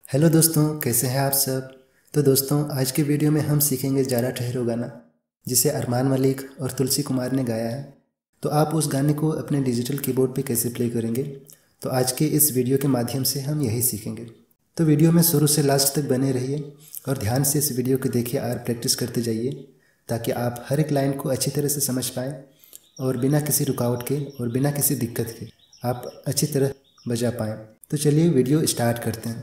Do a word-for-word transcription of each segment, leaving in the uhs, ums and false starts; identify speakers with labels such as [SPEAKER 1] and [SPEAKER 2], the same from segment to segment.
[SPEAKER 1] Hello दोस्तों, कैसे हैं आप सब। तो दोस्तों, आज के वीडियो में हम सीखेंगे ज़रा ठहरो गाना, जिसे अरमान मलिक और तुलसी कुमार ने गाया है। तो आप उस गाने को अपने डिजिटल कीबोर्ड पे कैसे प्ले करेंगे, तो आज के इस वीडियो के माध्यम से हम यही सीखेंगे। तो वीडियो में शुरू से लास्ट तक बने रहिए और ध्यान से इस वीडियो को देखिए और प्रैक्टिस करते जाइए, ताकि आप हर एक लाइन को अच्छी तरह से समझ पाएँ और बिना किसी रुकावट के और बिना किसी दिक्कत के आप अच्छी तरह बजा पाएँ। तो चलिए वीडियो स्टार्ट करते हैं।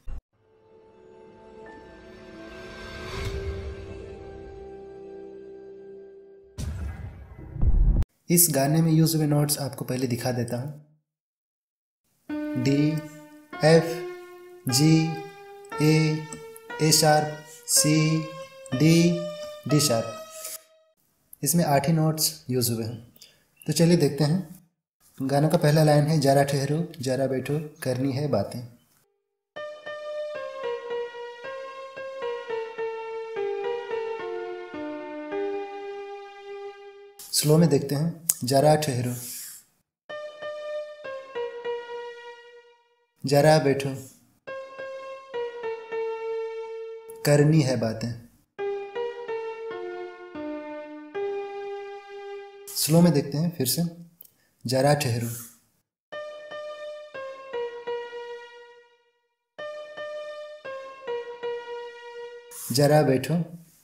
[SPEAKER 1] इस गाने में यूज हुए नोट्स आपको पहले दिखा देता हूँ। D, F, G, A, A sharp, C, D, D sharp. इसमें आठ ही नोट्स यूज हुए हैं। तो चलिए देखते हैं। गाना का पहला लाइन है, जरा ठहरो जरा बैठो करनी है बातें। स्लो में देखते हैं, जरा ठहरो जरा बैठो करनी है बातें। स्लो में देखते हैं फिर से, जरा ठहरो जरा बैठो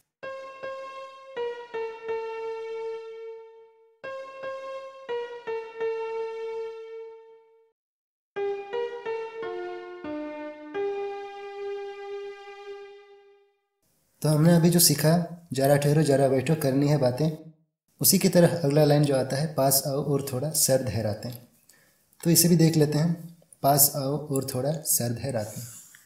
[SPEAKER 1] तो हमने अभी जो सीखा, जरा ठहरो जरा बैठो करनी है बातें, उसी की तरह अगला लाइन जो आता है, पास आओ और थोड़ा सर धराते हैं। तो इसे भी देख लेते हैं। पास आओ और थोड़ा सर धराते हैं।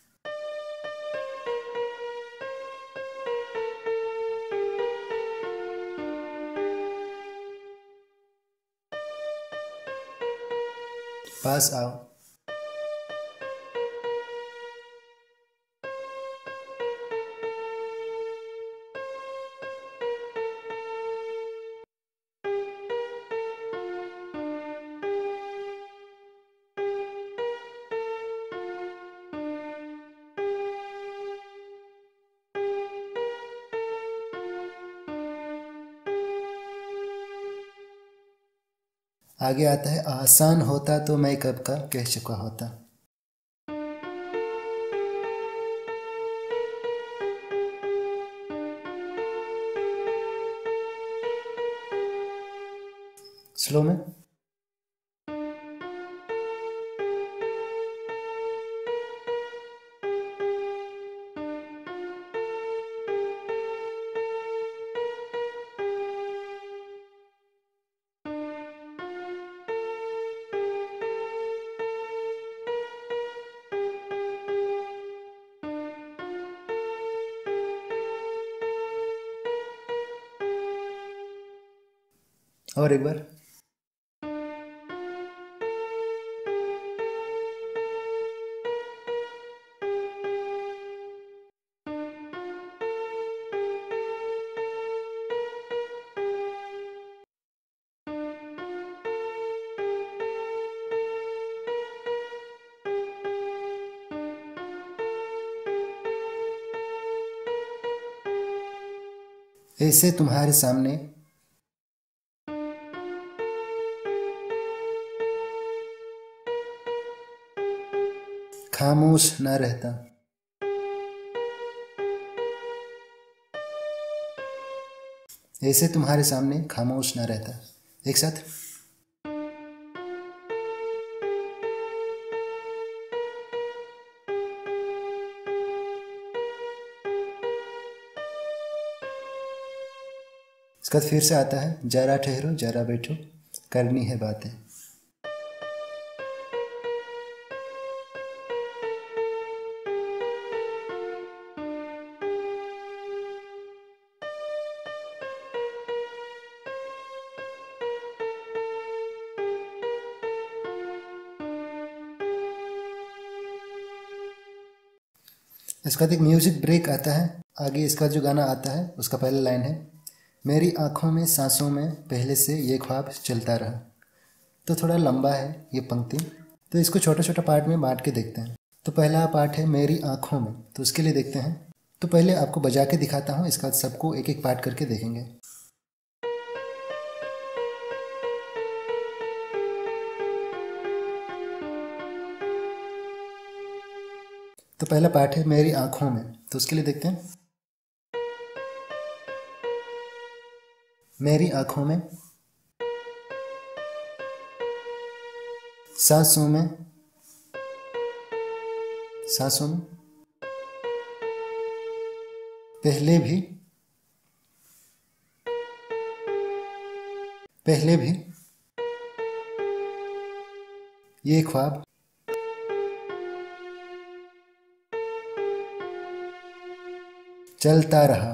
[SPEAKER 1] पास आओ आगे आता है, आसान होता तो मैं कब का कह चुका होता। स्लो में और एक बार। ऐसे तुम्हारे सामने खामोश न रहता। ऐसे तुम्हारे सामने खामोश न रहता। एक साथ। इसके बाद फिर से आता है, जरा ठहरो जरा बैठो करनी है बातें। इसका एक म्यूजिक ब्रेक आता है। आगे इसका जो गाना आता है उसका पहला लाइन है, मेरी आंखों में सांसों में पहले से ये ख्वाब चलता रहा। तो थोड़ा लंबा है ये पंक्ति, तो इसको छोटा छोटा पार्ट में बांट के देखते हैं। तो पहला पार्ट है मेरी आँखों में, तो उसके लिए देखते हैं। तो पहले आपको बजा के दिखाता हूँ, इसका सबको एक एक पार्ट करके देखेंगे। तो पहला पार्ट है मेरी आँखों में, तो उसके लिए देखते हैं। मेरी आँखों में, सांसों में, सांसों में, पहले भी, पहले भी, ये ख्वाब, चलता रहा।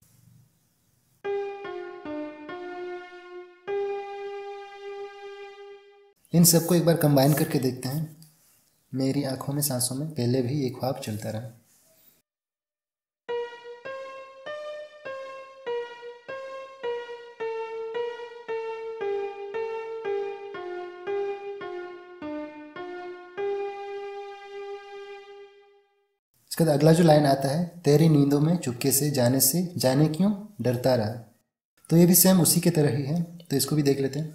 [SPEAKER 1] इन सबको एक बार कंबाइन करके देखते हैं। मेरी आंखों में, सांसों में, पहले भी ये ख्वाब चलता रहा। इसके बाद अगला जो लाइन आता है, तेरी नींदों में चुपके से जाने से, जाने क्यों डरता रहा। तो ये भी सेम उसी के तरह ही है, तो इसको भी देख लेते हैं।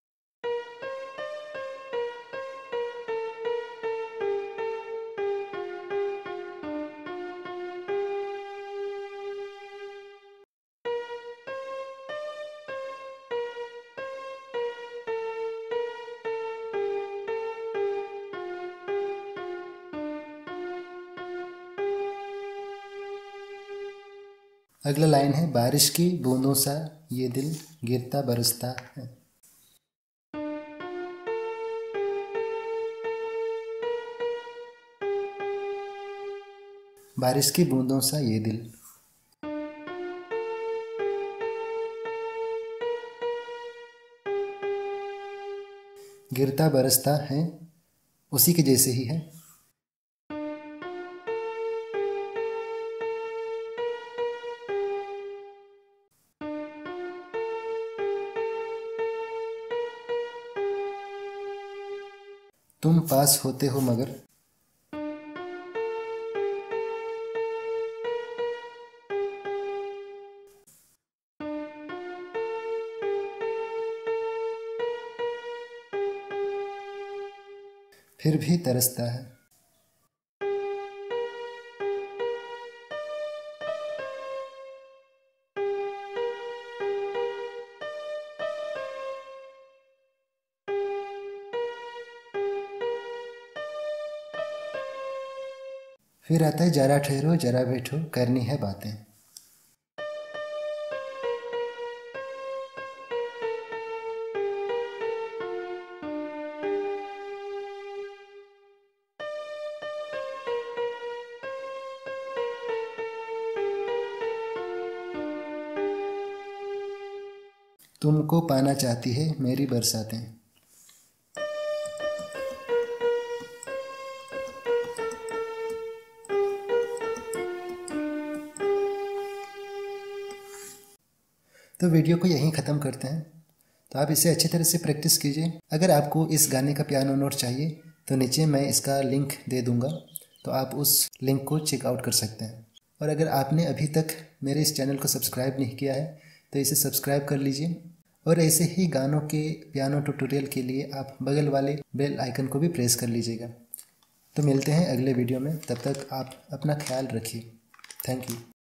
[SPEAKER 1] अगला लाइन है, बारिश की बूंदों सा ये दिल गिरता बरसता है। बारिश की बूंदों सा ये दिल, गिरता बरसता है, उसी के जैसे ही है। तुम पास होते हो मगर, फिर भी तरसता है। फिर आता है, जरा ठहरो जरा बैठो करनी है बातें। तुमको पाना चाहती है मेरी बरसातें। तो वीडियो को यहीं ख़त्म करते हैं। तो आप इसे अच्छी तरह से प्रैक्टिस कीजिए। अगर आपको इस गाने का पियानो नोट चाहिए तो नीचे मैं इसका लिंक दे दूंगा, तो आप उस लिंक को चेकआउट कर सकते हैं। और अगर आपने अभी तक मेरे इस चैनल को सब्सक्राइब नहीं किया है तो इसे सब्सक्राइब कर लीजिए। और ऐसे ही गानों के पियानो ट्यूटोरियल के लिए आप बगल वाले बेल आइकन को भी प्रेस कर लीजिएगा। तो मिलते हैं अगले वीडियो में, तब तक आप अपना ख्याल रखिए। Thank you.